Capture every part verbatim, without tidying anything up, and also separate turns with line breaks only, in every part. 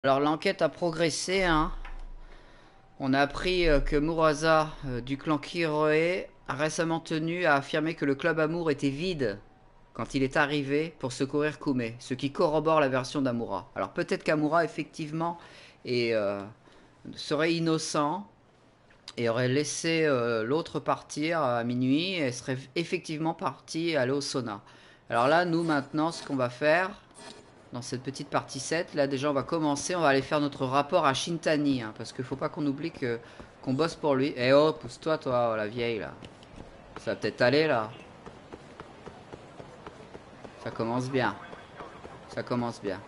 Alors l'enquête a progressé, hein. On a appris euh, que Murasa, euh, du clan Kiroe, a récemment tenu à affirmer que le club Amour était vide quand il est arrivé pour secourir Kume, ce qui corrobore la version d'Amura. Alors peut-être qu'Amura, effectivement, est, euh, serait innocent et aurait laissé euh, l'autre partir à minuit et serait effectivement parti aller au sauna. Alors là, nous maintenant, ce qu'on va faire, dans cette petite partie sept, là déjà on va commencer, on va aller faire notre rapport à Shintani, hein, parce qu'il faut pas qu'on oublie que qu'on bosse pour lui. Eh oh, pousse-toi toi, la vieille là. Ça va peut-être aller là. Ça commence bien. Ça commence bien.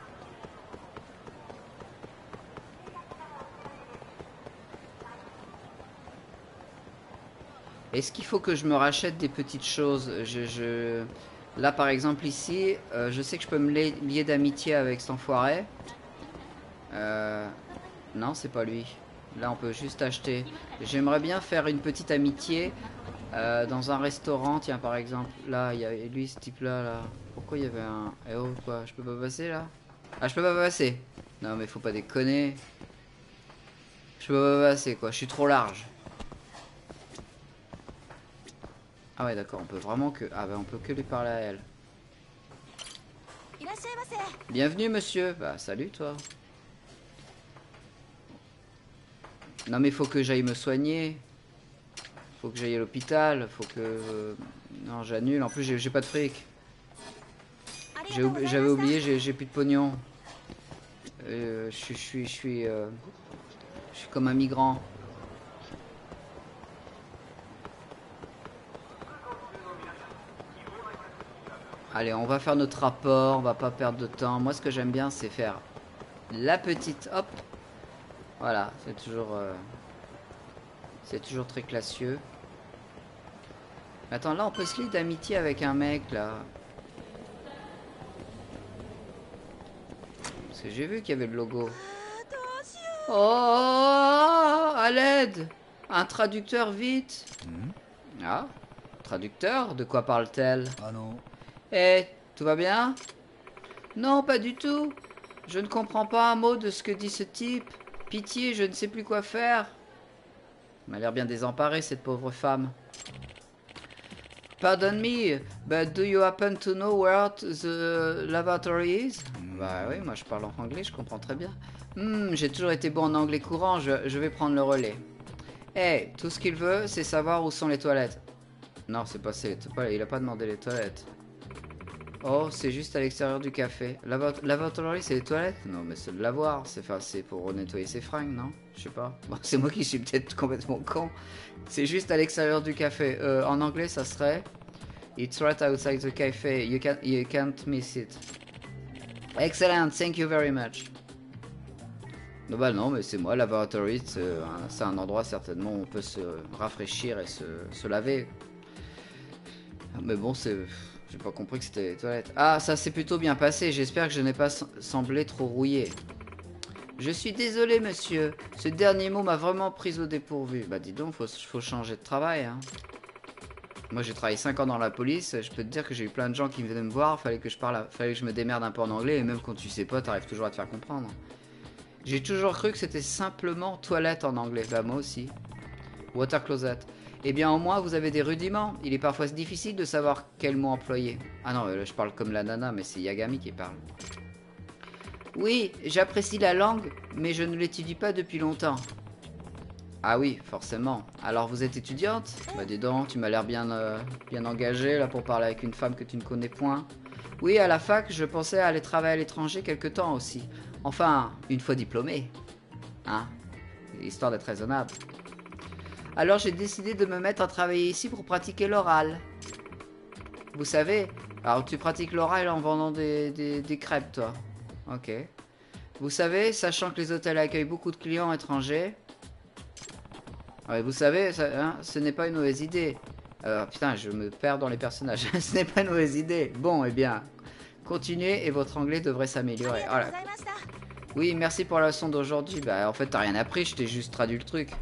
Est-ce qu'il faut que je me rachète des petites choses je, je... Là par exemple ici, euh, je sais que je peux me lier d'amitié avec cet enfoiré. Euh... Non, c'est pas lui. Là on peut juste acheter. J'aimerais bien faire une petite amitié Euh, dans un restaurant, tiens par exemple, là il y a lui ce type là, là. Pourquoi il y avait un... Eh oh quoi, je peux pas passer là? Ah je peux pas passer. Non mais faut pas déconner. Je peux pas passer quoi, je suis trop large. Ah ouais d'accord, on peut vraiment que... Ah bah on peut que lui parler à elle. Bienvenue monsieur. Bah salut toi. Non mais faut que j'aille me soigner. Faut que j'aille à l'hôpital, faut que... Non j'annule, en plus j'ai pas de fric. J'avais oublié, j'ai plus de pognon. Euh, je suis, je suis, je suis, euh, je suis comme un migrant. Allez, on va faire notre rapport, on va pas perdre de temps. Moi, ce que j'aime bien, c'est faire la petite, hop. Voilà, c'est toujours, euh, c'est toujours très classieux. Attends, là, on peut se lier d'amitié avec un mec, là. Parce que j'ai vu qu'il y avait le logo. Oh, à l'aide! Un traducteur, vite! Ah, traducteur? De quoi parle-t-elle?
Ah non.
Eh, tout va bien? Non, pas du tout. Je ne comprends pas un mot de ce que dit ce type. Pitié, je ne sais plus quoi faire. Elle m'a l'air bien désemparée, cette pauvre femme. Pardon me, but do you happen to know where the lavatory is? Mm. Bah oui, moi je parle en anglais, je comprends très bien. Hmm, j'ai toujours été bon en anglais courant, je, je vais prendre le relais. Eh, hey, tout ce qu'il veut, c'est savoir où sont les toilettes. Non, c'est pas, c'est pas, il a pas demandé les toilettes. Oh, c'est juste à l'extérieur du café. Lavatory, c'est les toilettes? Non, mais c'est le lavoir. C'est pour nettoyer ses fringues, non? Je sais pas. Bon, c'est moi qui suis peut-être complètement con. C'est juste à l'extérieur du café. Euh, en anglais, ça serait It's right outside the cafe. You, can, you can't miss it. Excellent, thank you very much. Non, bah non, mais c'est moi. Lavatory, c'est un endroit certainement où on peut se rafraîchir et se, se laver. Mais bon, c'est... J'ai pas compris que c'était les toilettes. Ah, ça s'est plutôt bien passé. J'espère que je n'ai pas semblé trop rouillé. Je suis désolé, monsieur. Ce dernier mot m'a vraiment prise au dépourvu. Bah, dis donc, faut, faut changer de travail, hein. Moi, j'ai travaillé cinq ans dans la police. Je peux te dire que j'ai eu plein de gens qui venaient me voir. Fallait que je parle, à... fallait que je me démerde un peu en anglais. Et même quand tu sais pas, t'arrives toujours à te faire comprendre. J'ai toujours cru que c'était simplement toilette en anglais. Bah, moi aussi. Water closet. Eh bien, au moins, vous avez des rudiments. Il est parfois difficile de savoir quel mot employer. Ah non, là, je parle comme la nana, mais c'est Yagami qui parle. Oui, j'apprécie la langue, mais je ne l'étudie pas depuis longtemps. Ah oui, forcément. Alors, vous êtes étudiante? Bah dis donc, tu m'as l'air bien, euh, bien engagée, là, pour parler avec une femme que tu ne connais point. Oui, à la fac, je pensais aller travailler à l'étranger quelque temps aussi. Enfin, une fois diplômée. Hein? Histoire d'être raisonnable. Alors j'ai décidé de me mettre à travailler ici pour pratiquer l'oral. Vous savez, alors tu pratiques l'oral en vendant des, des, des crêpes, toi. Ok. Vous savez, sachant que les hôtels accueillent beaucoup de clients étrangers. Ouais, vous savez, ça, hein, ce n'est pas une mauvaise idée. Euh, putain, je me perds dans les personnages. Ce n'est pas une mauvaise idée. Bon, eh bien, continuez et votre anglais devrait s'améliorer. Voilà. Oui, merci pour la leçon d'aujourd'hui. Bah, en fait, t'as rien appris, je t'ai juste traduit le truc.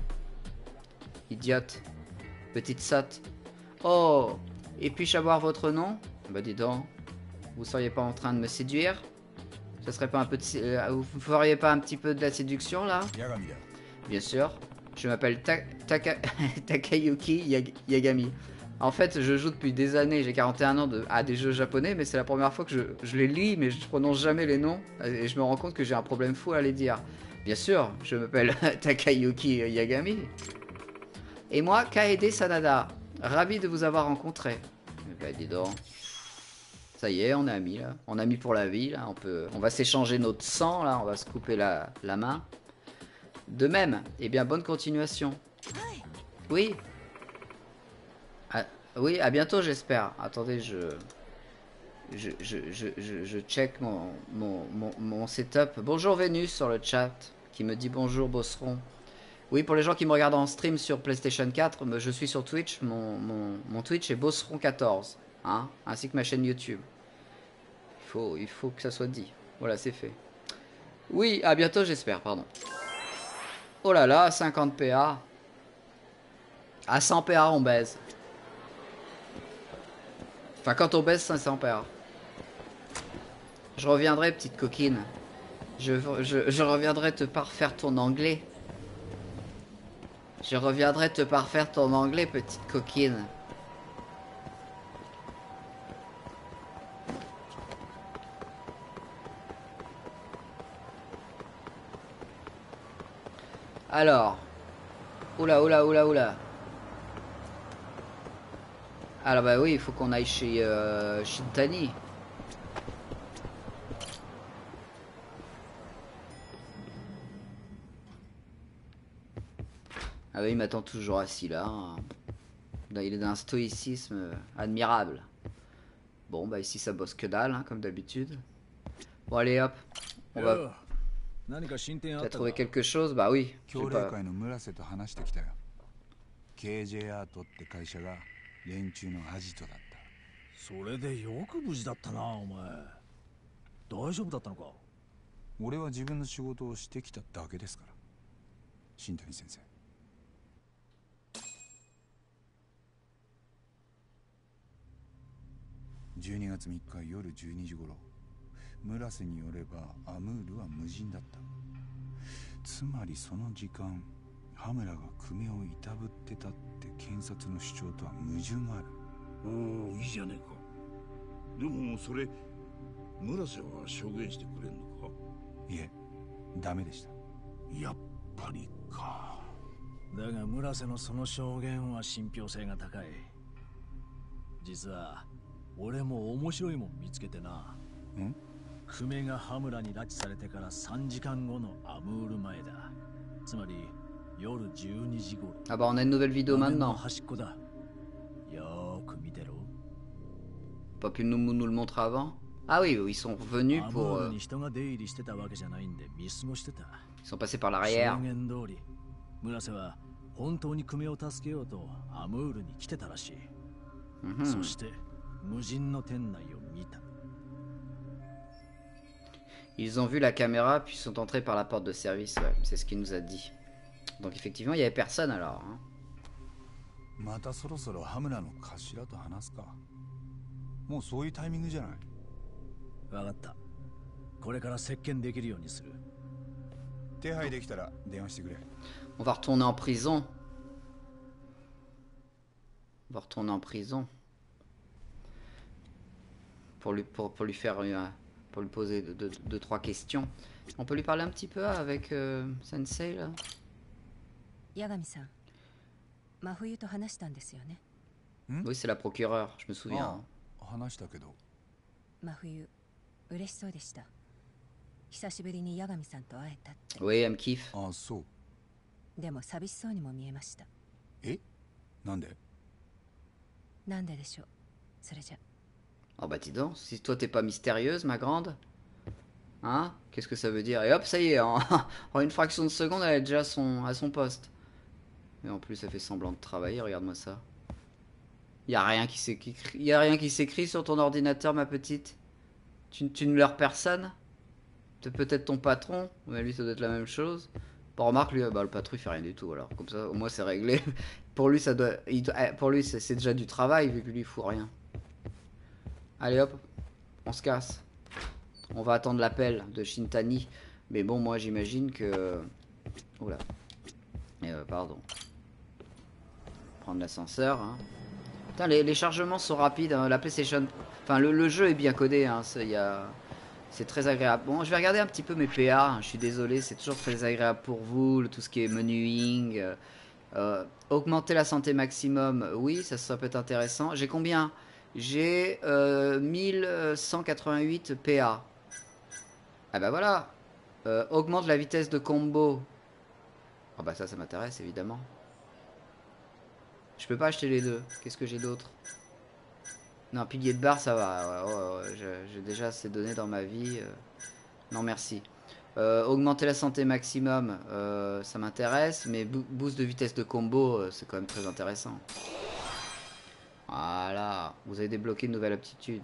Idiote. Petite sotte. Oh, et puis-je avoir votre nom? Bah dis donc, vous seriez pas en train de me séduire? Ça serait pas un peu de... euh, vous feriez pas un petit peu de la séduction là? Bien sûr. Je m'appelle Ta Taka Takayuki Yag Yagami. En fait, je joue depuis des années, j'ai quarante et un ans de... à des jeux japonais, mais c'est la première fois que je... je les lis, mais je prononce jamais les noms. Et je me rends compte que j'ai un problème fou à les dire. Bien sûr, je m'appelle Takayuki Yagami. Et moi, Kaede Sanada. Ravi de vous avoir rencontré. Eh ben, dis donc. Ça y est, on est amis là. On est amis pour la vie là. On peut, on va s'échanger notre sang là. On va se couper la, la main. De même. Eh bien, bonne continuation. Oui. Ah, oui, à bientôt, j'espère. Attendez, je, je, je, je, je, je check mon, mon, mon, mon setup. Bonjour Vénus sur le chat, qui me dit bonjour Bosseron. Oui, pour les gens qui me regardent en stream sur PlayStation quatre, je suis sur Twitch. Mon, mon, mon Twitch est Bosseron quatorze, hein, ainsi que ma chaîne YouTube. Il faut, il faut que ça soit dit. Voilà, c'est fait. Oui, à bientôt, j'espère, pardon. Oh là là, cinquante P A. À cent P A, on baise. Enfin, quand on baise, cinq cents P A. Je reviendrai, petite coquine. Je, je, je reviendrai te parfaire ton anglais. Je reviendrai te parfaire ton anglais, petite coquine. Alors. Oula, oula, oula, oula. Alors bah oui, il faut qu'on aille chez euh, Shintani. Ah oui, il m'attend toujours assis là. Il est d'un stoïcisme admirable. Bon, bah ici ça bosse que dalle, hein, comme d'habitude. Bon allez hop, on va... Tu as trouvé quelque chose? Bah oui. Je sais pas.
ケージェイ アートって会社が連中のアジトだった。
それでよく無事だったな、お前。大丈夫だったのか？
俺は自分の仕事をしてきただけですから。新谷先生。じゅうにがつみっか夜じゅうにじ頃、村瀬によればアムールは無人だった。つまりその時間、羽村が久米をいたぶってたって検察の主張とは矛盾がある。
おお、いいじゃねえか。でもそれ村瀬は証言してくれんのか？
いえ、ダメでした。
やっぱりか。
だが村瀬のその証言は信憑性が高い。実は俺も面白いもん見つけてな。
ん？
久米が羽村に拉致されてからさんじかんごのアムール前だ。つまり
Ah bah on a une nouvelle vidéo maintenant. Pas pu nous, nous le montrer avant. Ah oui, ils sont revenus pour... Euh... Ils sont passés par l'arrière. Mm-hmm. Ils ont vu la caméra puis sont entrés par la porte de service, ouais, c'est ce qu'il nous a dit. Donc effectivement, il n'y avait personne alors. Hein. On va retourner en prison. On va retourner en prison. Pour lui, pour, pour lui faire... Euh, pour lui poser deux, deux, deux, trois questions. On peut lui parler un petit peu avec euh, Sensei là?
Yagami-san, Mafuyu to hanashita desu yo ne?
Oui, c'est la procureure, je me souviens.
Mafuyu, ureshissou deshita. Hisashiburi ni Yagami-san to aeta tte.
Oui, elle me kiffe.
Ah, so.
Demo sabishissou ni mo miemashita.
Eh? Nande?
Nande desho? Sore ja.
Oh bah dis donc, si toi t'es pas mystérieuse, ma grande. Hein? Qu'est-ce que ça veut dire? Et hop, ça y est, en, en une fraction de seconde, elle est déjà à son, à son poste. Et en plus, elle fait semblant de travailler, regarde-moi ça. Il y a rien qui s'écrit, y a rien qui s'écrit sur ton ordinateur, ma petite. Tu, tu ne leurres personne? Peut-être ton patron, mais lui ça doit être la même chose. Bon, remarque, lui, bah, le patron il fait rien du tout, alors comme ça, au moins c'est réglé. Pour lui, ça doit, il, pour lui c'est déjà du travail, vu que lui il fout rien. Allez hop, on se casse. On va attendre l'appel de Shintani. Mais bon, moi j'imagine que... Oula. Euh, pardon. Prendre l'ascenseur. Hein. Putain, les, les chargements sont rapides. Hein. La PlayStation... Enfin, le, le jeu est bien codé. Hein. C'est y a... très agréable. Bon, je vais regarder un petit peu mes P A. Hein. Je suis désolé, c'est toujours très agréable pour vous. Tout ce qui est menuing. Euh, euh, augmenter la santé maximum. Oui, ça, ça peut être intéressant. J'ai combien? J'ai euh, mille cent quatre-vingt-huit P A. Ah bah voilà. Euh, augmente la vitesse de combo. Ah bah ça, ça m'intéresse évidemment. Je peux pas acheter les deux. Qu'est-ce que j'ai d'autre? Non, pilier de barre, ça va. Ouais, ouais, ouais, j'ai déjà assez donné dans ma vie. Euh... Non, merci. Euh, augmenter la santé maximum, euh, ça m'intéresse. Mais boost de vitesse de combo, euh, c'est quand même très intéressant. Voilà. Vous avez débloqué une nouvelle aptitude.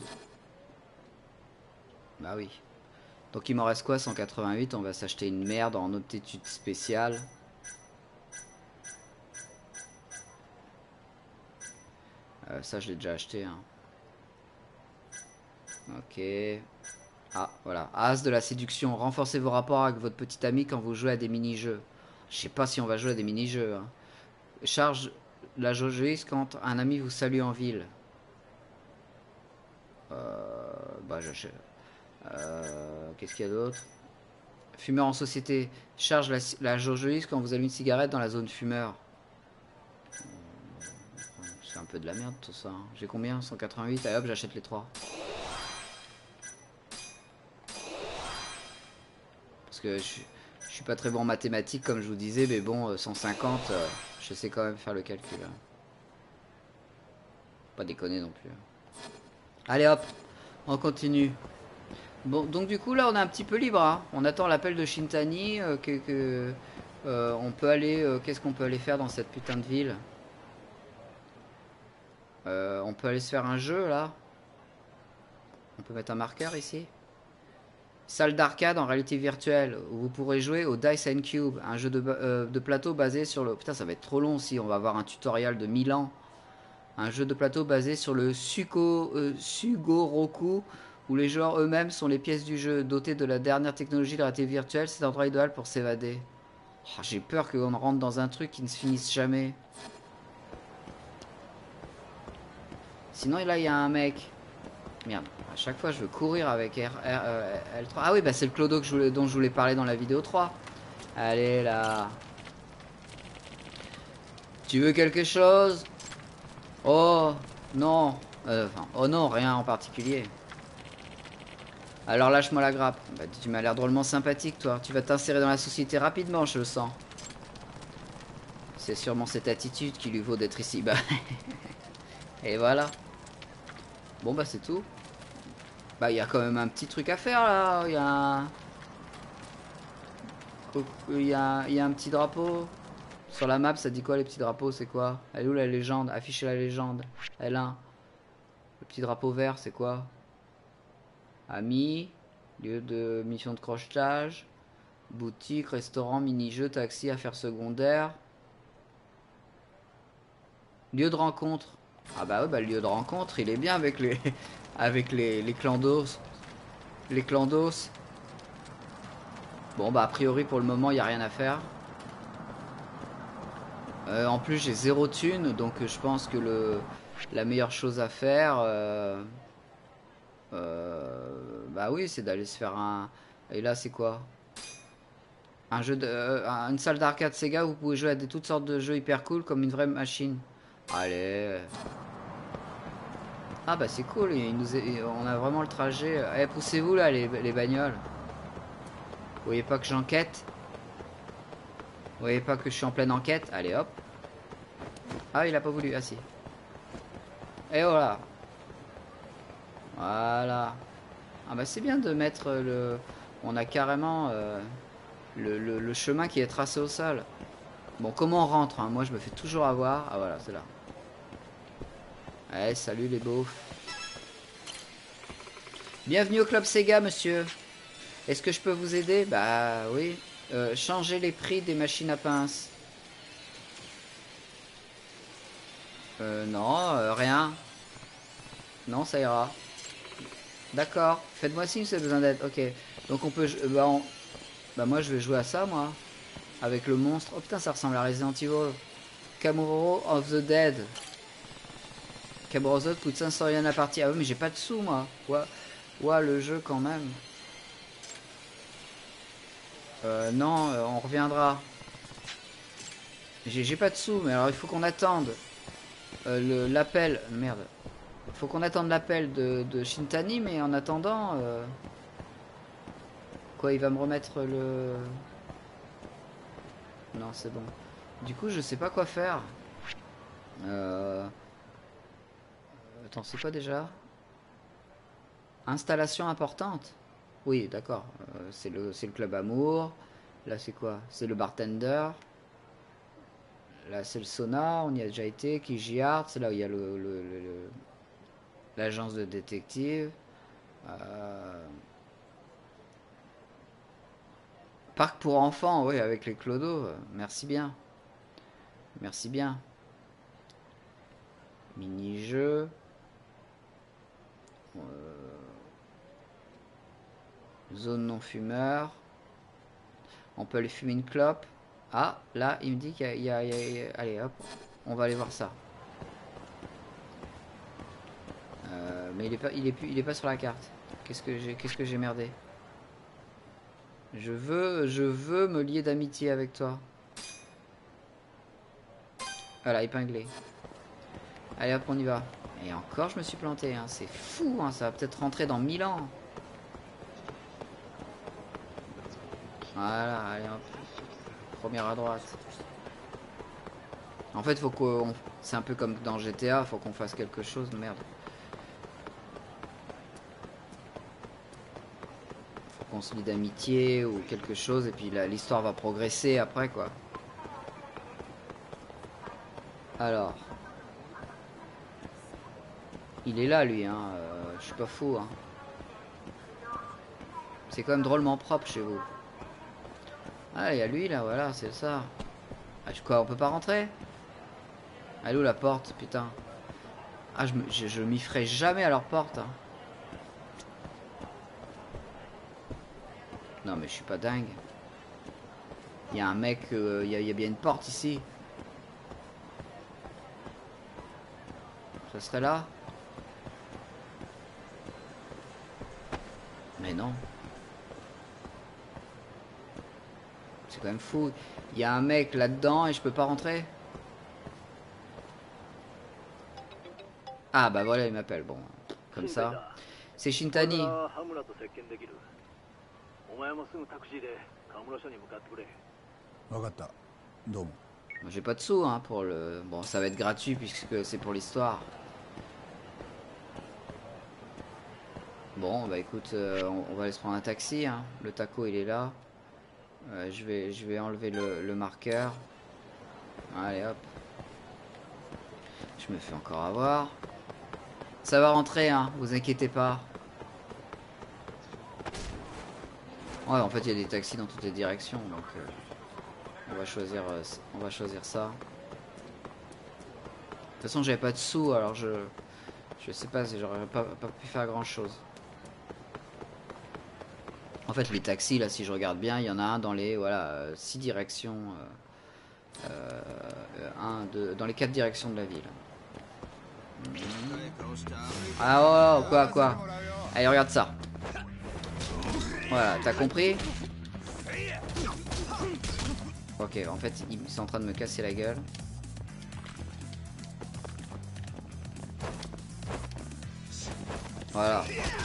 Bah oui. Donc il m'en reste quoi? Cent quatre-vingt-huit. On va s'acheter une merde en aptitude spéciale. Euh, ça, je l'ai déjà acheté. Hein. Ok. Ah, voilà. As de la séduction. Renforcez vos rapports avec votre petit ami quand vous jouez à des mini-jeux. Je sais pas si on va jouer à des mini-jeux. Hein. Charge la jaugeuse quand un ami vous salue en ville. Euh, bah, j'achète. Euh, Qu'est-ce qu'il y a d'autre? Fumeur en société. Charge la, la jaugeuse quand vous allumez une cigarette dans la zone fumeur. C'est un peu de la merde tout ça. Hein. J'ai combien? Cent quatre-vingt-huit. Allez hop, j'achète les trois. Parce que je, je suis pas très bon en mathématiques comme je vous disais. Mais bon, cent cinquante, euh, je sais quand même faire le calcul. Hein. Pas déconner non plus. Allez hop, on continue. Bon, donc du coup là on est un petit peu libre. Hein. On attend l'appel de Shintani. Euh, que, que euh, on peut aller. Euh, Qu'est-ce qu'on peut aller faire dans cette putain de ville? euh, On peut aller se faire un jeu là. On peut mettre un marqueur ici. Salle d'arcade en réalité virtuelle où vous pourrez jouer au Dice and Cube, un jeu de, euh, de plateau basé sur le... Putain, ça va être trop long si on va avoir un tutoriel de mille ans. Un jeu de plateau basé sur le Suko, euh, Sugoroku, où les joueurs eux-mêmes sont les pièces du jeu, dotés de la dernière technologie de réalité virtuelle. C'est un endroit idéal pour s'évader. Oh, j'ai peur qu'on rentre dans un truc qui ne se finisse jamais. Sinon, là, il y a un mec... Merde, à chaque fois je veux courir avec R, R, euh, L trois. Ah oui, bah c'est le clodo que je voulais, dont je voulais parler dans la vidéo trois. Allez là. Tu veux quelque chose? Oh non. Euh, enfin, oh non, rien en particulier. Alors lâche-moi la grappe. Bah, tu m'as l'air drôlement sympathique toi. Tu vas t'insérer dans la société rapidement, je le sens. C'est sûrement cette attitude qui lui vaut d'être ici. Bah. Et voilà. Bon bah c'est tout. Bah il y a quand même un petit truc à faire là. Il y a un... Il y a, il y a un petit drapeau. Sur la map ça dit quoi les petits drapeaux? C'est quoi? Elle est où la légende? Afficher la légende. L un. Le petit drapeau vert c'est quoi? Amis. Lieu de mission de crochetage. Boutique, restaurant, mini-jeu, taxi, affaires secondaires. Lieu de rencontre. Ah bah ouais, bah le lieu de rencontre, il est bien avec les avec les, les clandos. Les clandos. Bon bah a priori pour le moment il n'y a rien à faire. Euh, en plus j'ai zéro thune, donc je pense que le la meilleure chose à faire, euh, euh, bah oui, c'est d'aller se faire un... Et là c'est quoi? Un jeu de, euh, une salle d'arcade Sega où vous pouvez jouer à des, toutes sortes de jeux hyper cool comme une vraie machine. Allez. Ah bah c'est cool, il nous est, on a vraiment le trajet. Eh, poussez-vous là les, les bagnoles. Vous voyez pas que j'enquête? Vous voyez pas que je suis en pleine enquête? Allez hop. Ah il a pas voulu, ah si. Et voilà. Voilà. Ah bah c'est bien de mettre le... On a carrément euh, le, le, le chemin qui est tracé au sol. Bon comment on rentre hein? Moi je me fais toujours avoir. Ah voilà c'est là. Allez, salut les beaufs. Bienvenue au club Sega, monsieur. Est-ce que je peux vous aider? Bah oui. Euh, changer les prix des machines à pince. Euh, non, euh, rien. Non, ça ira. D'accord. Faites-moi signe si vous avez besoin d'aide. Ok. Donc on peut... Bah, on... bah moi je vais jouer à ça moi. Avec le monstre. Oh putain ça ressemble à Resident Evil. Kamuro of the Dead. Kaburozo coûte cinq cents yens la partie. Ah oui mais j'ai pas de sous moi. Ouais. Ouais le jeu quand même. Euh, non, euh, on reviendra. J'ai pas de sous, mais alors il faut qu'on attende euh, l'appel. Merde. Il faut qu'on attende l'appel de, de Shintani, mais en attendant... Euh... Quoi, il va me remettre le... Non, c'est bon. Du coup, je sais pas quoi faire. Euh... Attends, c'est quoi déjà? Installation importante. Oui, d'accord. Euh, c'est le, le club amour. Là, c'est quoi? C'est le bartender. Là, c'est le sauna. On y a déjà été. Kiji Art. C'est là où il y a le... le, le, le... l'agence de détective. Euh... Parc pour enfants, oui, avec les clodos. Merci bien. Merci bien. Mini-jeu. Euh... Zone non-fumeur. On peut aller fumer une clope. Ah, là, il me dit qu'il y, y, y a... Allez, hop. On va aller voir ça. Euh, mais il est pas, il est plus, il est pas sur la carte. Qu'est-ce que j'ai, qu'est-ce que j'ai merdé? Je veux, je veux me lier d'amitié avec toi. Voilà, épinglé. Allez hop, on y va. Et encore, je me suis planté. Hein. C'est fou, hein. Ça va peut-être rentrer dans mille ans. Voilà, allez hop. Première à droite. En fait, faut qu'on, c'est un peu comme dans G T A. Faut qu'on fasse quelque chose. Merde. On se lie d'amitié ou quelque chose et puis l'histoire va progresser après quoi. Alors il est là lui hein, euh, je suis pas fou hein. C'est quand même drôlement propre chez vous. Ah il y a lui là, voilà c'est ça. Ah quoi, on peut pas rentrer? Elle est où la porte putain? Ah je, je, je m'y ferai jamais à leur porte hein. Non mais je suis pas dingue. Il y a un mec, euh, il, y a, il y a bien une porte ici. Ça serait là? Mais non. C'est quand même fou. Il y a un mec là-dedans et je peux pas rentrer? Ah bah voilà il m'appelle. Bon, comme ça. C'est Shintani. J'ai pas de sous hein, pour le... Bon ça va être gratuit puisque c'est pour l'histoire. Bon bah écoute euh, on, on va aller se prendre un taxi hein. Le taco il est là. euh, je, vais, je vais enlever le, le marqueur. Allez hop. Je me fais encore avoir. Ça va rentrer hein, vous inquiétez pas. Ouais en fait il y a des taxis dans toutes les directions donc euh, on va choisir euh, on va choisir ça. De toute façon j'avais pas de sous alors je je sais pas si j'aurais pas, pas pu faire grand chose. En fait les taxis là si je regarde bien il y en a un dans les voilà euh, six directions euh, euh, un, deux, dans les quatre directions de la ville. Ah oh, oh quoi quoi. Allez regarde ça. Voilà, t'as compris? Ok, en fait, ils sont en train de me casser la gueule. Voilà.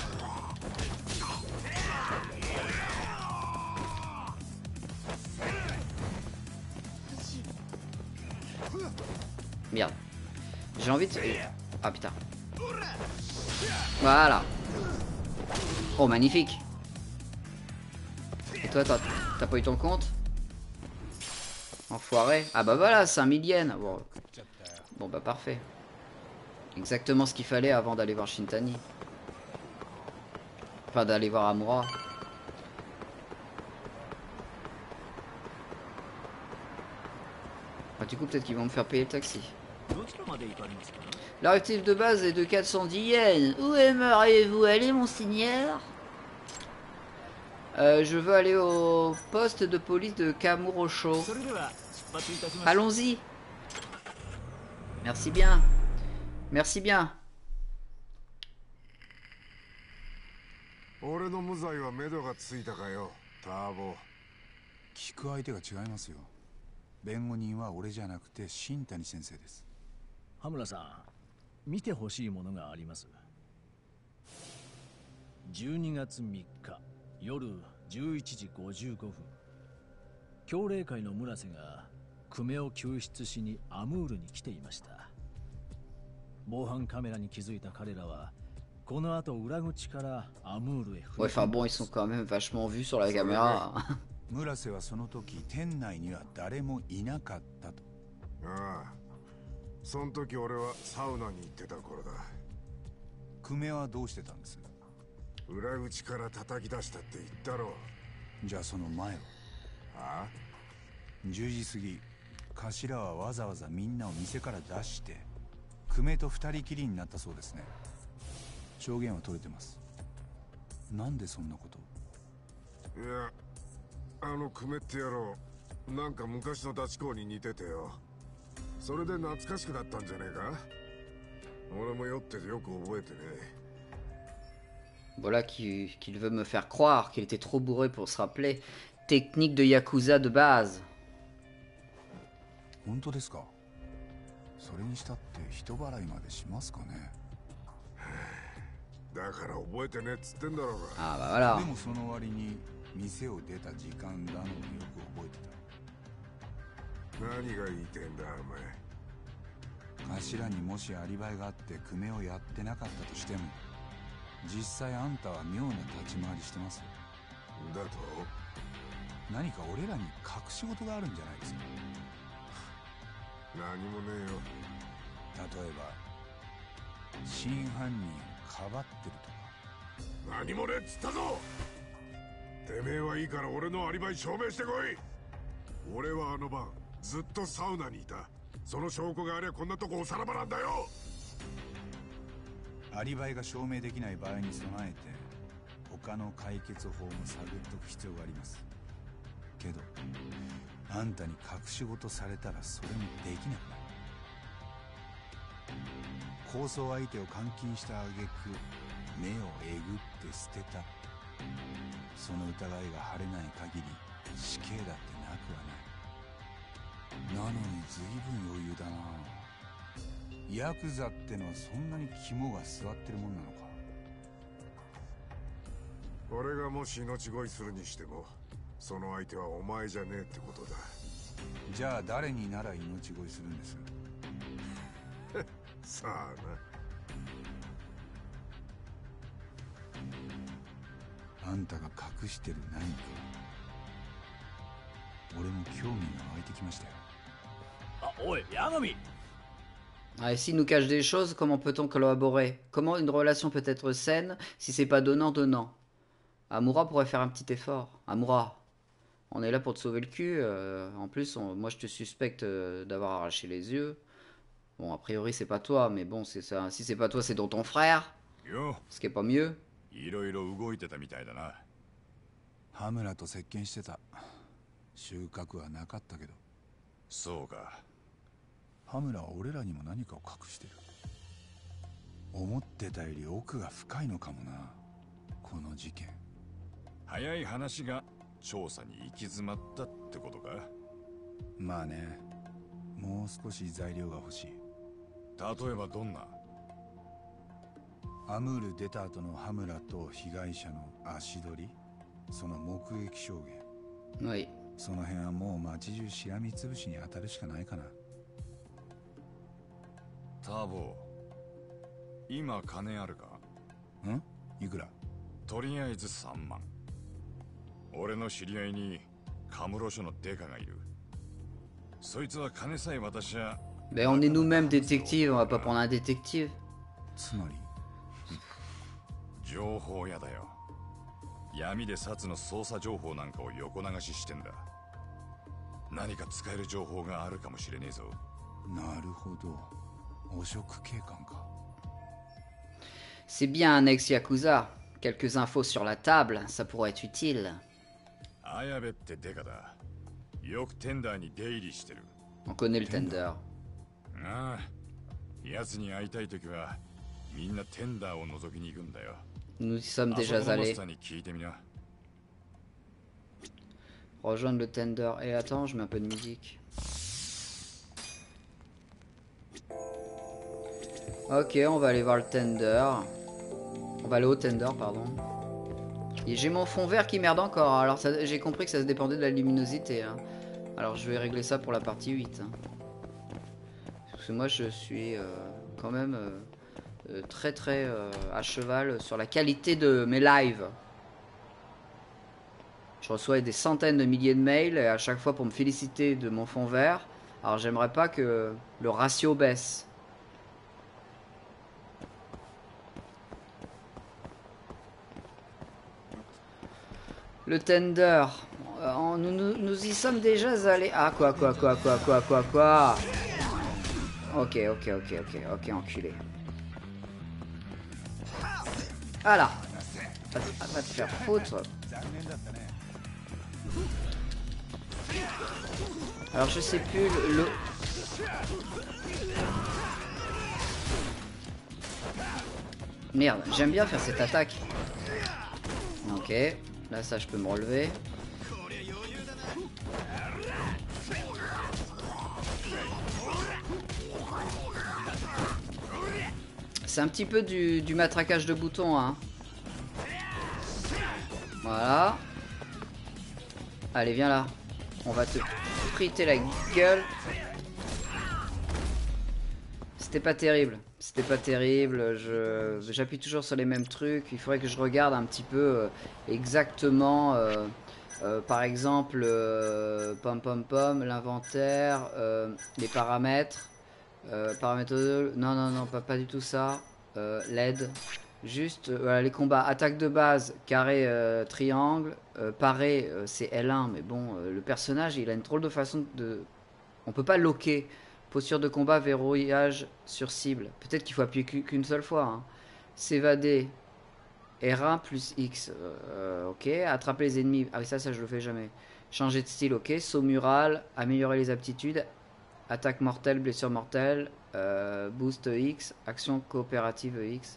Merde. J'ai envie de... Ah putain. Voilà. Oh, magnifique. Et toi, t'as pas eu ton compte? Enfoiré. Ah bah voilà, cinq mille yens. Bon. Bon bah parfait. Exactement ce qu'il fallait avant d'aller voir Shintani. Enfin d'aller voir Amura. Enfin, du coup peut-être qu'ils vont me faire payer le taxi.
どちらまで行かれますか？
L'actif de base est de quatre cent dix yens. Où aimeriez-vous aller, monseigneur? euh, Je veux aller au poste de police de Kamurocho.
それでは出発いたします。
Allons-y. Merci bien. Merci bien.
俺の無罪は目処がついたかよ、ターボ。
聞く相手が違いますよ。弁護人は俺じゃなくて新谷先生です。
羽村さん、見てほしいものがあります。じゅうにがつみっか夜じゅういちじごじゅうごふん、教令会の村瀬が久米を救出しにアムールに来ていました。防犯カメラに気づいた彼らはこの後裏口からアムールへ。
Ouais, enfin bon, ils sont quand même vachement vus sur la caméra.
村瀬はその時店内には誰もいなかったと。
ああ、その時俺はサウナに行ってた頃だ。
久米はどうしてたんです？
裏口から叩き出したって言ったろ。
じゃあその前は？
ああ、
じゅうじ過ぎ、頭はわざわざみんなを店から出して久米と二人きりになったそうですね。証言は取れてます。なんでそんなこと？
いや、あの久米って野郎、なんか昔のダチ公に似ててよ。それで懐かしくなったんじゃねえか。俺も酔っててよく覚えてね。
Voilà qu'il qu'il veut me faire croire qu'il était trop bourré pour se rappeler. Technique de Yakuza de base.
本当ですか？それにしたって人払いまでしますかね。
だから覚えてねえっつってんだろうが。
ああ、voilà.
でもその割に店を出た時間だのによく覚えてた。
何が言いてんだお前。
頭にもしアリバイがあって久米をやってなかったとしても、実際あんたは妙な立ち回りしてますよ。
だと？
何か俺らに隠し事があるんじゃないですか。
何もねえよ。
例えば真犯人をかばってるとか。
何もねえっつったぞ。てめえはいいから俺のアリバイ証明してこい。俺はあの晩ずっとサウナにいた。その証拠がありゃこんなとこおさらばなんだよ。
アリバイが証明できない場合に備えて他の解決法も探っておく必要があります。けどあんたに隠し事されたらそれもできなくなる。抗争相手を監禁した挙句目をえぐって捨てた。その疑いが晴れない限り死刑だってなくはない。なのに随分余裕だな。ヤクザってのはそんなに肝が据わってるもんなのか。
俺がもし命乞いするにしてもその相手はお前じゃねえってことだ。
じゃあ誰になら命乞いするんです？
さあ
な。あんたが隠してる何か、俺も興味が湧いてきましたよ。
あ、おい、八神。
Ah, et s'il nous cache des choses, comment peut-on collaborer? Comment une relation peut être saine si c'est pas donnant-donnant? Amura pourrait faire un petit effort. Amura, on est là pour te sauver le cul. Euh, en plus, on, moi je te suspecte euh, d'avoir arraché les yeux. Bon, a priori c'est pas toi, mais bon, c'est ça. Si c'est pas toi, c'est donc ton frère.
Yo.
Ce qui est pas mieux.
いろいろ動いてたみたいだな。
羽村と接見してた。収穫はなかったけど。
そうか。
羽村は俺らにも何かを隠してる。思ってたより奥が深いのかもな、この事件。
早い話が調査に行き詰まったってことか。
まあね、もう少し材料が欲しい。
例えばどんな？
アムール出た後の羽村と被害者の足取り、その目撃証言。
はい。
その辺はもう街中しらみつぶしに当たるしかないかな。
ターボ、今金あるか？
ん？いくら？
とりあえずさんまん。俺の知り合いにカムロ署のデカがいる。そいつは金さえ渡しゃ。
Ben on est nous-mêmes détectives, on va pas prendre un détective.
つまり
情報屋だよ。闇でサツの捜査情報なんかを横流ししてんだ。何か使える情報があるかもしれねえぞ。
なるほど。汚職警官か。
C'est bien un ex-yakuza. Quelques infos sur la table, ça pourrait être utile.
綾部ってデカだ。よくテンダーに出入りしてる。
On connaît le tender.
ああ、奴に会いたいときはみんなテンダーを覗きに行くんだよ。
Nous y sommes
あそ
déjà
このマス
allés.
ターに聞いてみな。
Rejoindre le tender. Et attends, je mets un peu de musique. Ok, on va aller voir le tender. On va aller au tender, pardon. Et j'ai mon fond vert qui merde encore. Alors j'ai compris que ça se dépendait de la luminosité. Hein. Alors je vais régler ça pour la partie huit. Hein. Parce que moi je suis euh, quand même euh, euh, très très euh, à cheval sur la qualité de mes lives. Je reçois des centaines de milliers de mails et à chaque fois pour me féliciter de mon fond vert. Alors j'aimerais pas que le ratio baisse. Le tender. Euh, nous, nous, nous y sommes déjà allés. Ah quoi quoi quoi quoi quoi quoi quoi. Ok ok ok ok ok enculé. Voilà. Va, va te faire foutre. Alors je sais plus le... le... Merde, j'aime bien faire cette attaque. Ok, là ça je peux me relever. C'est un petit peu du, du matraquage de boutons, hein. Voilà. Allez, viens là. On va te friter la gueule. C'était pas terrible. C'était pas terrible. Je, j'appuie toujours sur les mêmes trucs. Il faudrait que je regarde un petit peu euh, exactement. Euh, euh, par exemple, euh, pom pom pom, l'inventaire, euh, les paramètres. Euh, paramètres. Non, non, non, pas, pas du tout ça. Euh, L E D. Juste euh, voilà, les combats, attaque de base, carré, euh, triangle, euh, paré, euh, c'est L un, mais bon, euh, le personnage, il a une drôle de façon de... On peut pas loquer. Posture de combat, verrouillage sur cible. Peut-être qu'il faut appuyer qu'une seule fois. Hein. S'évader, R un plus X, euh, ok. Attraper les ennemis, ah oui, ça, ça, je le fais jamais. Changer de style, ok. Saut mural, améliorer les aptitudes, attaque mortelle, blessure mortelle, euh, boost X, action coopérative X.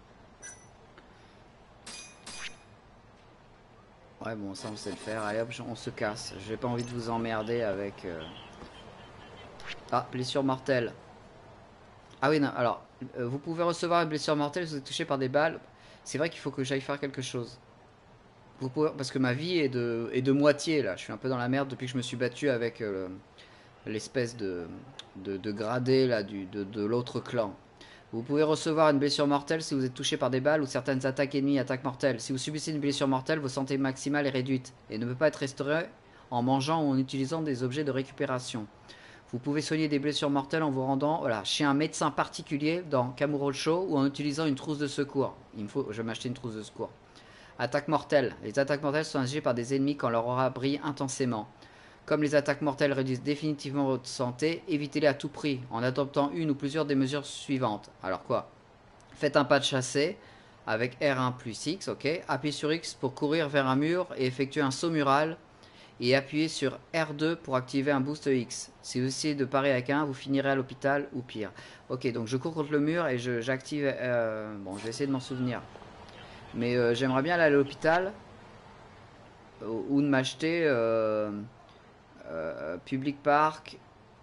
Ouais, bon, ça on sait le faire. Allez hop, on se casse. J'ai pas envie de vous emmerder avec... Euh... Ah, blessure mortelle. Ah oui, non, alors, euh, vous pouvez recevoir une blessure mortelle si vous êtes touché par des balles. C'est vrai qu'il faut que j'aille faire quelque chose. Vous pouvez... Parce que ma vie est de... est de moitié, là. Je suis un peu dans la merde depuis que je me suis battu avec euh, l'espèce de... De... de gradé, là, du... de, de l'autre clan. Vous pouvez recevoir une blessure mortelle si vous êtes touché par des balles ou certaines attaques ennemies, attaques mortelles. Si vous subissez une blessure mortelle, votre santé maximale est réduite et ne peut pas être restaurée en mangeant ou en utilisant des objets de récupération. Vous pouvez soigner des blessures mortelles en vous rendant voilà, chez un médecin particulier dans Kamurocho ou en utilisant une trousse de secours. Il me faut, je vais m'acheter une trousse de secours. Attaques mortelles. Les attaques mortelles sont infligées par des ennemis quand leur aura brille intensément. Comme les attaques mortelles réduisent définitivement votre santé, évitez-les à tout prix en adoptant une ou plusieurs des mesures suivantes. Alors quoi? Faites un pas de chassé avec R un plus X, ok. Appuyez sur X pour courir vers un mur et effectuer un saut mural. Et appuyez sur R deux pour activer un boost X. Si vous essayez de parer avec un, vous finirez à l'hôpital ou pire. Ok, donc je cours contre le mur et j'active... Euh, bon, je vais essayer de m'en souvenir. Mais euh, j'aimerais bien aller à l'hôpital ou, ou de m'acheter... Euh, Euh, Public Park,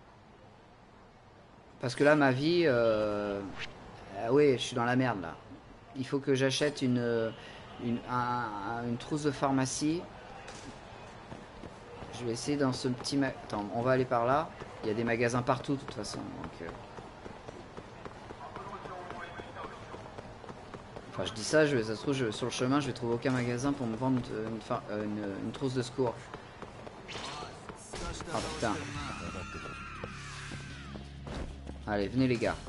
parce que là ma vie euh... ah oui, je suis dans la merde là. Il faut que j'achète une une, un, une trousse de pharmacie. Je vais essayer dans ce petit ma... Attends, on va aller par là. Il y a des magasins partout de toute façon donc, euh... enfin je dis ça, je, ça se trouve je, sur le chemin je vais trouver aucun magasin pour me vendre une, une, une, une trousse de secours. Oh putain. Allez, venez les gars.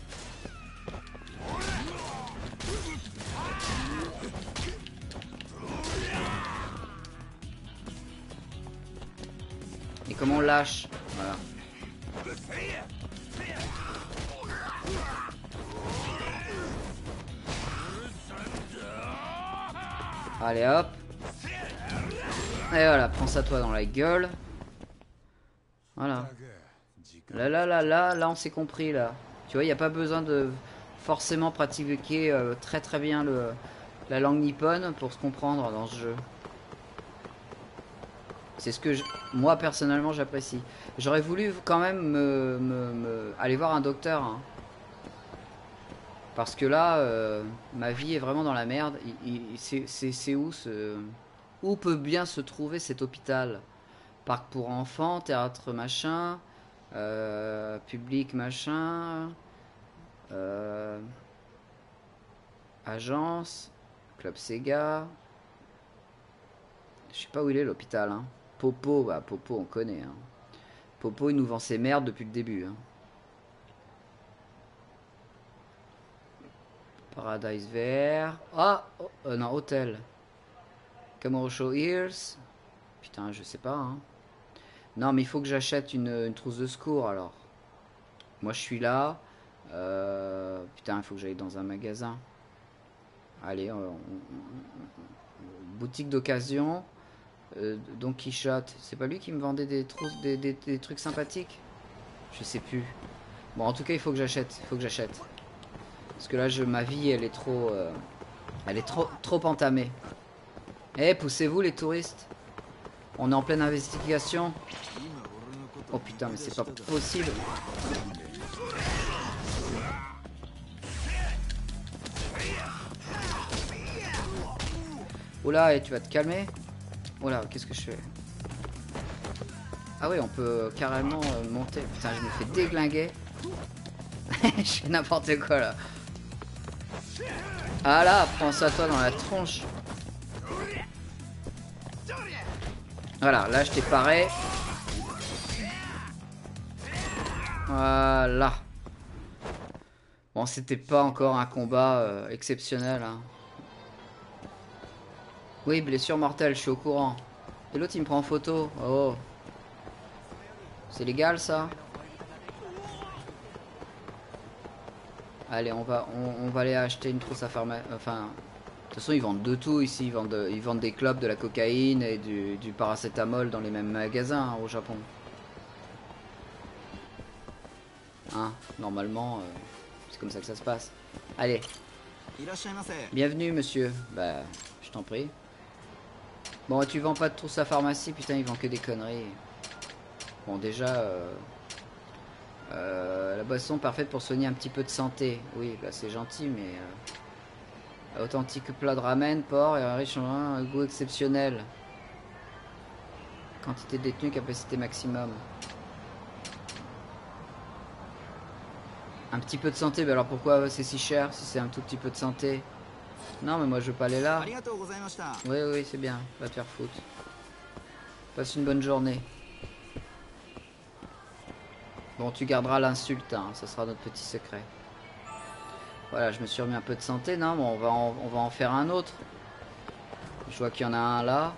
Et comment on lâche? Voilà. Allez hop. Et voilà, prends ça toi dans la gueule. Voilà. Là, là, là, là, là, on s'est compris, là. Tu vois, il n'y a pas besoin de forcément pratiquer euh, très très bien le, la langue nippone pour se comprendre dans ce jeu. C'est ce que je, moi, personnellement, j'apprécie. J'aurais voulu quand même me, me, me aller voir un docteur. Hein. Parce que là, euh, ma vie est vraiment dans la merde. C'est où ce... Où peut bien se trouver cet hôpital? Parc pour enfants, théâtre machin, euh, public machin, euh, agence, club Sega. Je sais pas où il est l'hôpital. Hein. Popo, bah Popo on connaît. Hein. Popo il nous vend ses merdes depuis le début. Hein. Paradise V R. Ah oh, euh, non, hôtel. Kamurocho Hills. Putain, je sais pas. Hein. Non, mais il faut que j'achète une, une trousse de secours alors. Moi je suis là. Euh, putain, il faut que j'aille dans un magasin. Allez, on, on, on, boutique d'occasion. Euh, Don Quichotte. C'est pas lui qui me vendait des, trousses, des, des, des trucs sympathiques? Je sais plus. Bon, en tout cas, il faut que j'achète. Il faut que j'achète. Parce que là, je, ma vie, elle est trop... Euh, elle est trop, trop entamée. Eh, poussez-vous les touristes. On est en pleine investigation. Oh putain, mais c'est pas possible. Oula, et tu vas te calmer. Oula, qu'est-ce que je fais? Ah oui, on peut carrément euh, monter. Putain, je me fais déglinguer. Je fais n'importe quoi là. Ah là, prends ça toi dans la tronche. Voilà, là je t'ai paré. Voilà. Bon, c'était pas encore un combat euh, exceptionnel. Hein. Oui, blessure mortelle, je suis au courant. Et l'autre il me prend en photo. Oh. C'est légal ça? Allez, on va, on, on va aller acheter une trousse à pharmacie. Enfin, de toute façon, ils vendent de tout ici. Ils vendent, ils vendent des clopes, de la cocaïne et du, du paracétamol dans les mêmes magasins hein, au Japon. Hein, normalement, euh, c'est comme ça que ça se passe. Allez. Bienvenue, monsieur. Bah, je t'en prie. Bon, tu vends pas de trousse à pharmacie, putain, ils vendent que des conneries. Bon, déjà... Euh... Euh, la boisson parfaite pour soigner un petit peu de santé. Oui, bah c'est gentil, mais euh, authentique plat de ramen, porc et un riche en un goût exceptionnel. Quantité détenue, capacité maximum. Un petit peu de santé, bah alors pourquoi c'est si cher si c'est un tout petit peu de santé? Non, mais moi je veux pas aller là. Oui, oui, c'est bien. Va te faire foutre. Passe une bonne journée. Bon, tu garderas l'insulte, hein, ça sera notre petit secret. Voilà, je me suis remis un peu de santé, non, bon, on va en, on va en faire un autre. Je vois qu'il y en a un là.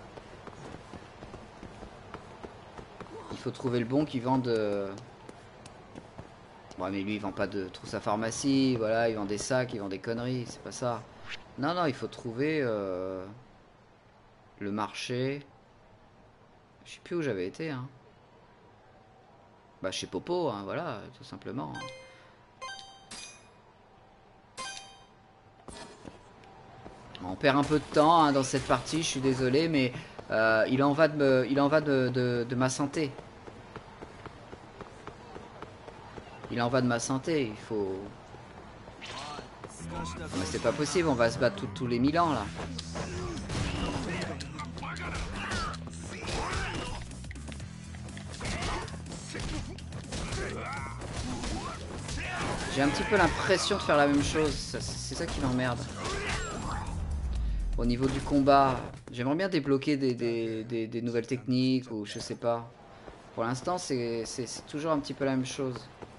Il faut trouver le bon qui vend de... Ouais, mais lui, il vend pas de trousse à pharmacie, voilà, il vend des sacs, il vend des conneries, c'est pas ça. Non, non, il faut trouver euh, le marché. Je sais plus où j'avais été, hein. Bah chez Popo, hein, voilà, tout simplement. On perd un peu de temps hein, dans cette partie, je suis désolé, mais euh, il en va, de, me, il en va de, de, de ma santé. Il en va de ma santé, il faut... Mais c'est pas possible, on va se battre tous les mille ans là. J'ai un petit peu l'impression de faire la même chose, c'est ça qui m'emmerde. Au niveau du combat, j'aimerais bien débloquer des, des, des, des nouvelles techniques ou je sais pas. Pour l'instant, c'est toujours un petit peu la même chose.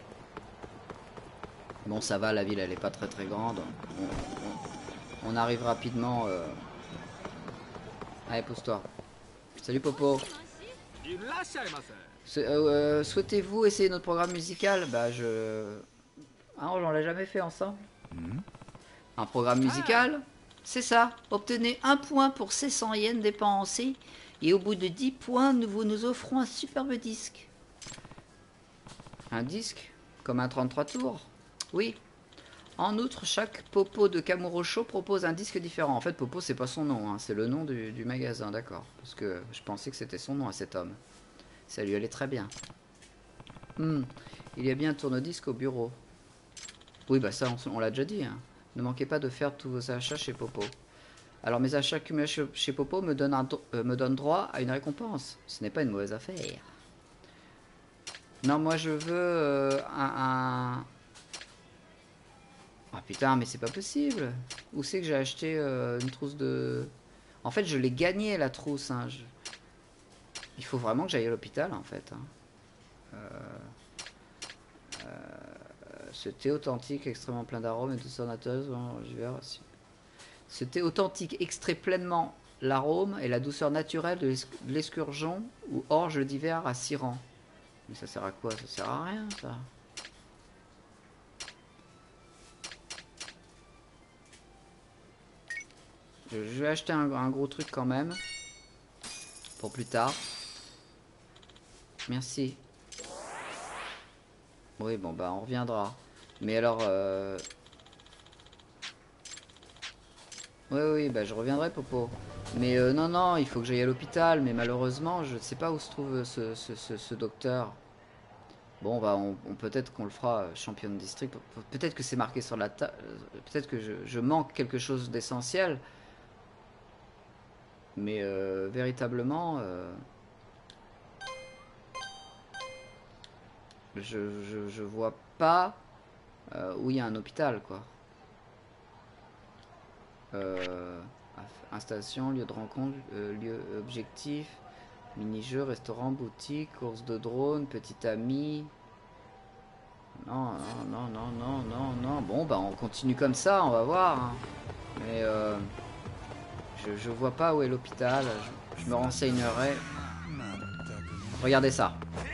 Bon, ça va, la ville elle est pas très très grande. On, on, on arrive rapidement. Euh... Allez, pose-toi. Salut Popo. Ce- euh, Souhaitez-vous essayer notre programme musical? Bah je... Ah, on l'a jamais fait ensemble. Un programme musical? C'est ça. Obtenez un point pour six cents yens dépensés. Et au bout de dix points, nous vous nous offrons un superbe disque. Un disque? Comme un trente-trois tours? Oui. En outre, chaque Popo de Kamurocho propose un disque différent. En fait, Popo, c'est pas son nom, hein, c'est le nom du, du magasin, d'accord. Parce que je pensais que c'était son nom à cet homme. Ça lui allait très bien. Hmm. Il y a bien un tourne-disque au bureau. Oui, bah ça, on, on l'a déjà dit. Hein. Ne manquez pas de faire tous vos achats chez Popo. Alors, mes achats cumulés chez, chez Popo me donnent, un, euh, me donnent droit à une récompense. Ce n'est pas une mauvaise affaire. Non, moi, je veux euh, un... un... Ah putain, mais c'est pas possible. Où c'est que j'ai acheté euh, une trousse de... En fait, je l'ai gagnée, la trousse. Hein. Je... Il faut vraiment que j'aille à l'hôpital, en fait. Hein. Euh... Euh... Ce thé authentique, extrêmement plein d'arômes et de douceur naturelle. Ce thé authentique extrait pleinement l'arôme et la douceur naturelle de l'escurgeon ou orge d'hiver à Siran. Mais ça sert à quoi? Ça sert à rien, ça. Je vais acheter un, un gros truc quand même. Pour plus tard. Merci. Oui, bon, bah, on reviendra. Mais alors... Euh... Oui, oui, bah, je reviendrai, Popo. Mais euh, non, non, il faut que j'aille à l'hôpital. Mais malheureusement, je ne sais pas où se trouve ce, ce, ce, ce docteur. Bon, bah, on, on peut-être qu'on le fera champion de district. Peut-être que c'est marqué sur la table. Peut-être que je, je manque quelque chose d'essentiel. Mais euh, véritablement, euh, je, je, je vois pas euh, où il y a un hôpital, quoi. Euh, installation, lieu de rencontre, euh, lieu objectif, mini-jeu, restaurant, boutique, course de drone, petit ami. Non, non, non, non, non, non. Bon, bah on continue comme ça, on va voir. Hein. Mais euh, je, je vois pas où est l'hôpital. Je, je me renseignerai. Regardez ça.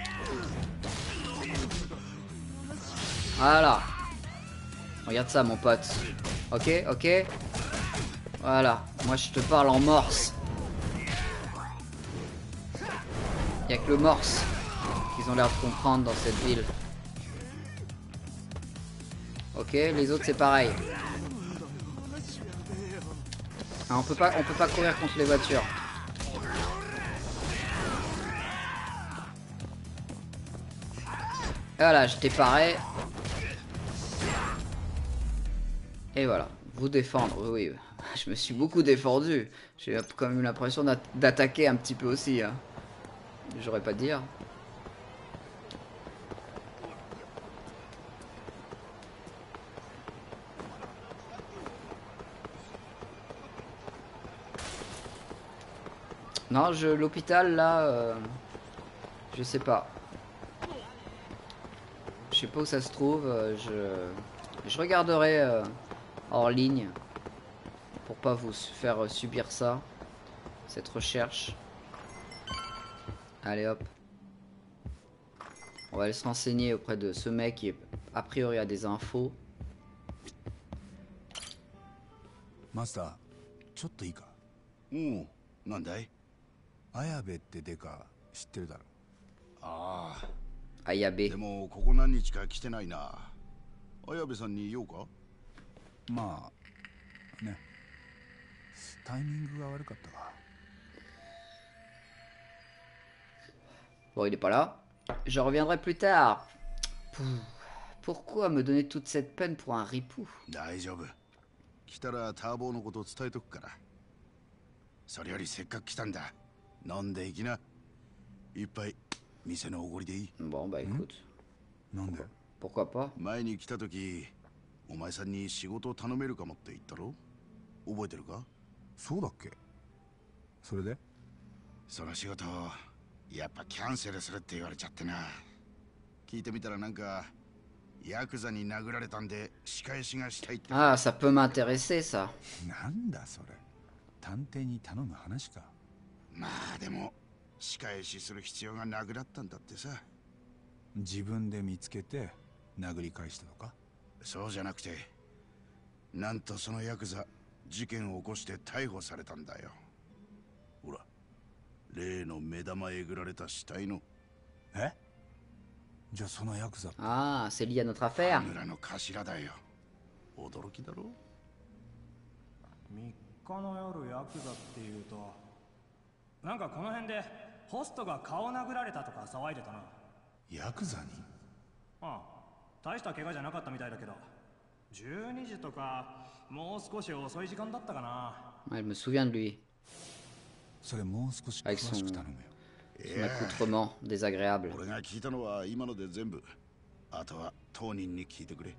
Voilà. Regarde ça, mon pote. Ok, ok. Voilà. Moi, je te parle en morse. Il n'y a que le morse qu'ils ont l'air de comprendre dans cette ville. Ok, les autres, c'est pareil. Ah, on peut pas, on peut pas courir contre les voitures. Voilà, je t'ai paré. Et voilà, vous défendre, oui, oui. Je me suis beaucoup défendu. J'ai quand même eu l'impression d'attaquer un petit peu aussi. Hein. J'aurais pas dire. Non, je l'hôpital là, euh, je sais pas. Je sais pas où ça se trouve. Euh, je, je regarderai euh, hors ligne pour pas vous faire subir ça, cette recherche. Allez hop. On va aller se renseigner auprès de ce mec qui a priori a des infos.
Master, ちょっといいか?
おお、なんだい?
綾部ってデカ知ってるだろ?
ああ。
綾部。
でもここ何日か来てないな。綾部さんに言おうか?
まあね。タイミングが悪かったわ。
Bon, il est pas là. Je reviendrai plus tard. Pourquoi me donner toute cette peine pour un ripou?
大丈夫。来たらターボーのこと伝えとくから。それよりせっかく来たんだ。飲んでいきな。一杯店のおごりでいい?
Bon, bah écoute.
なんで?
Pourquoi pas?
前に来た時、お前さんに仕事を頼めるかもって言ったろ? 覚えてるか?
そうだっけ? それで?
その仕事やっぱキャンセルするって言われちゃってな。聞いてみたらなんかヤクザに殴られたんで仕返しがしたいって。
Ah, ça peut m'intéresser ça.
なんだそれ? 探偵に頼む話か?
まあでも仕返しする必要がなくなったんだってさ。
自分で見つけて殴り返したのか？
そうじゃなくて、なんとそのヤクザ事件を起こして逮捕されたんだよ。ほら、例の目玉えぐられた死体の。
え？じゃあそのヤクザ。
Ah, c'est lié à notre affaire.
村の頭だよ。驚きだろ？
みっかの夜ヤクザっていうと、なんかこの辺でホストが顔殴られたとか騒いでたな。
ヤクザに？
ああ、大した怪我じゃなかったみたいだけど、じゅうにじとかもう少し遅い時間だったかな。
Ouais, je me souviens de lui.
それもう少し詳しく頼むよ。
Son accoutrement désagréable.
俺が聞いたのは今ので全部。あとは当人に聞いてくれ。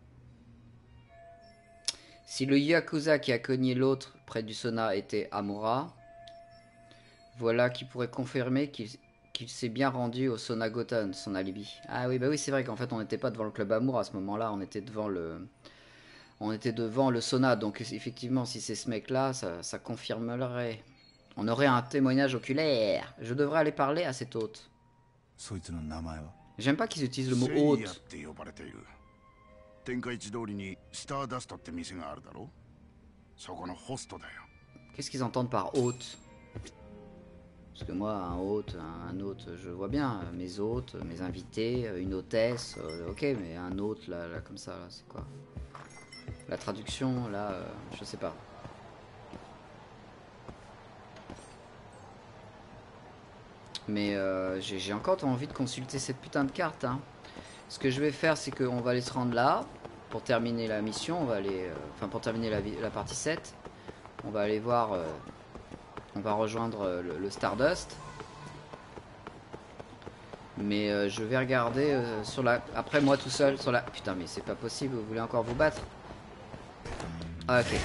Si le Yakuza qui a cogné l'autre près du sauna était Amura, voilà qui pourrait confirmer qu'il qu'il s'est bien rendu au sauna Goten, son alibi. Ah oui, bah oui, c'est vrai qu'en fait on n'était pas devant le club Amour à ce moment-là, on était devant le... On était devant le sauna, donc effectivement si c'est ce mec-là, ça, ça confirmerait. On aurait un témoignage oculaire. Je devrais aller parler à cet hôte. J'aime pas qu'ils utilisent le mot hôte.
天下一通りにスターダストって店があるだろ。そこのホストだよ。
Qu'est-ce qu'ils entendent par hôte? Parce que moi, un hôte, un hôte, je vois bien mes hôtes, mes invités, une hôtesse, euh, ok, mais un hôte là, là comme ça, là, c'est quoi? La traduction, là, euh, je sais pas. Mais euh, j'ai encore envie de consulter cette putain de carte, hein. Ce que je vais faire, c'est qu'on va aller se rendre là pour terminer la mission. On va aller, euh, enfin pour terminer la, la partie sept. On va aller voir, euh, on va rejoindre euh, le, le Stardust. Mais euh, je vais regarder euh, sur la, après moi tout seul sur la. Putain mais c'est pas possible. Vous voulez encore vous battre? Ah, ok.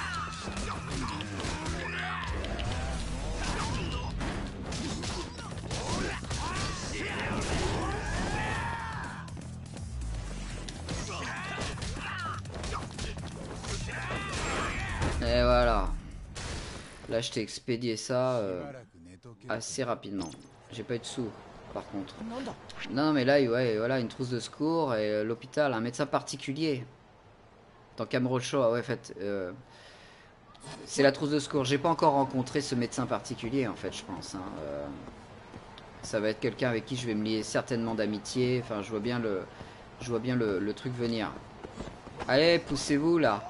Et voilà. Là, je t'ai expédié ça euh, assez rapidement. J'ai pas eu de sous, par contre. Non, mais là, ouais, voilà, une trousse de secours et euh, l'hôpital, un médecin particulier. Dans Kamurocho, ah ouais, en fait, euh, c'est la trousse de secours. J'ai pas encore rencontré ce médecin particulier, en fait, je pense. Hein. Euh, ça va être quelqu'un avec qui je vais me lier certainement d'amitié. Enfin, je vois bien le, je vois bien le, le truc venir. Allez, poussez-vous là.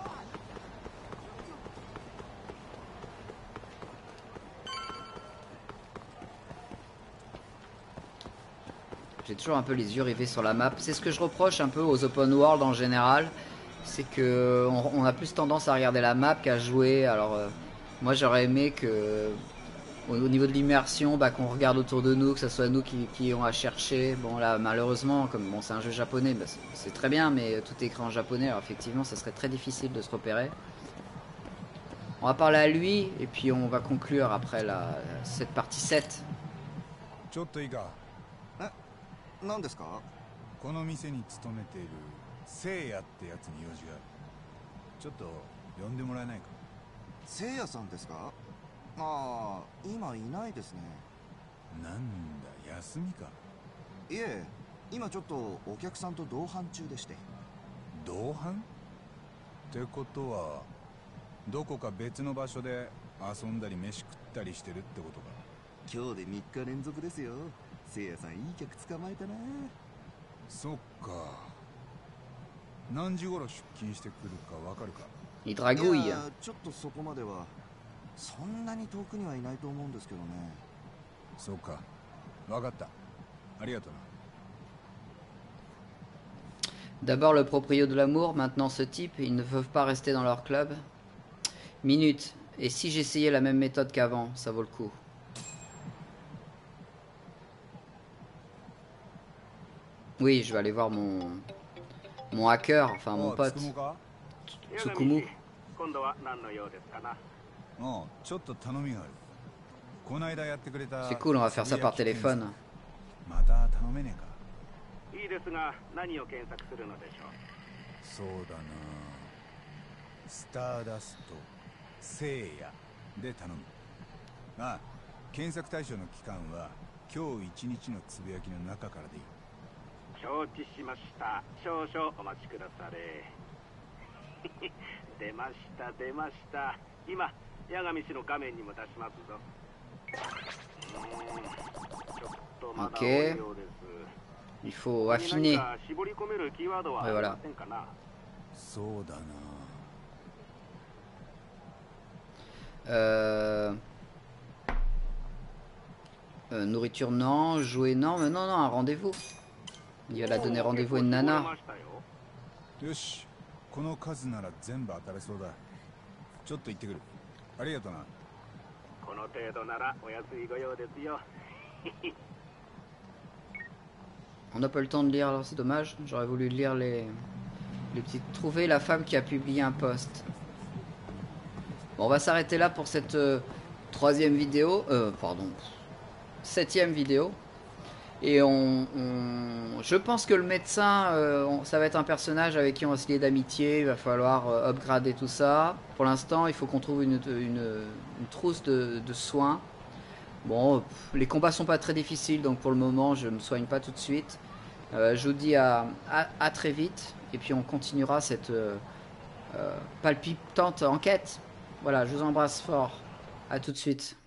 J'ai toujours un peu les yeux rivés sur la map. C'est ce que je reproche un peu aux open world en général. C'est que on, on a plus tendance à regarder la map qu'à jouer. Alors euh, moi j'aurais aimé que au, au niveau de l'immersion, bah, qu'on regarde autour de nous, que ce soit nous qui, qui ayons à chercher. Bon là malheureusement, comme bon c'est un jeu japonais, bah, c'est très bien, mais tout est écrit en japonais. Alors effectivement ça serait très difficile de se repérer. On va parler à lui et puis on va conclure après la, cette partie sept.
何ですか？
この店に勤めている聖夜ってやつに用事がある。ちょっと呼んでもらえないか？
聖夜さんですか？ああ、今いないですね。
なんだ、休みか？
いえ、今ちょっとお客さんと同伴中でして。
同伴？ってことはどこか別の場所で遊んだり飯食ったりしてるってことか？
今日でみっか連続ですよ。聖夜さんいい客捕まえたな。
そっか。何時頃出勤してくるかわかるか？
いや
ちょっとそこまではそんなに遠くにはいないと思うんですけどね。
そうか。わかった。ありがとうな。
D'abord le proprio de l'amour, maintenant ce type, ils ne peuvent pas rester dans leur club. Minute. Et si j'essayais la même méthode qu'avant, ça vaut le coup. Oui, je vais aller voir mon mon hacker, enfin mon pote. Tsukumu. C'est cool, on va faire ça par téléphone.
そうだな。スターダスト聖夜で頼む。ああ、 検索対象の期間は今日一日のつぶやきの中からでいい。
承知しました。少々お待ちくだされ。出ました出ました。今八神氏の画面にも出しますぞ。うーん、ちょっとまだ多いようです。
Il faut affiner.
何か絞り込めるキーワードはありませんかな。
そうだな。
Euh... Euh, nourriture non, jouer non, mais non, non, un rendez-vous. Il va donner rendez-vous à une nana.
よし、この数なら全部当たれそうだ。ちょっと行ってくる。ありがとな。
この程度ならお安いご用ですよ。
On n'a pas le temps de lire, alors c'est dommage. J'aurais voulu lire les, les petites... Trouver la femme qui a publié un post. Bon, on va s'arrêter là pour cette euh, troisième vidéo. Euh, pardon. Septième vidéo. Et on, on... Je pense que le médecin, euh, on... ça va être un personnage avec qui on va se lier d'amitié. Il va falloir euh, upgrader tout ça. Pour l'instant, il faut qu'on trouve une, une, une trousse de, de soins. Bon, les combats sont pas très difficiles, donc pour le moment, je me soigne pas tout de suite. Euh, je vous dis à, à, à très vite, et puis on continuera cette euh, euh, palpitante enquête. Voilà, je vous embrasse fort. À tout de suite.